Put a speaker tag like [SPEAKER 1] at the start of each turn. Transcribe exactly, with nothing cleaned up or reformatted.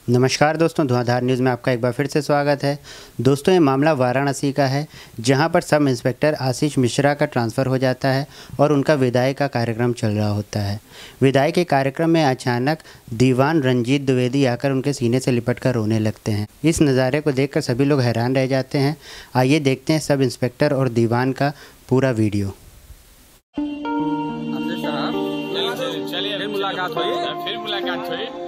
[SPEAKER 1] नमस्कार दोस्तों, धुआंधार न्यूज़ में आपका एक बार फिर से स्वागत है। दोस्तों, ये मामला वाराणसी का है, जहां पर सब इंस्पेक्टर आशीष मिश्रा का ट्रांसफ़र हो जाता है और उनका विदाई का कार्यक्रम चल रहा होता है। विदाई के कार्यक्रम में अचानक दीवान रंजीत द्विवेदी आकर उनके सीने से लिपट कर रोने लगते हैं। इस नज़ारे को देखकर सभी लोग हैरान रह जाते हैं। आइए देखते हैं सब इंस्पेक्टर और दीवान का पूरा वीडियो।
[SPEAKER 2] चलिए फिर मुलाकात हुई फिर मुलाकात हुई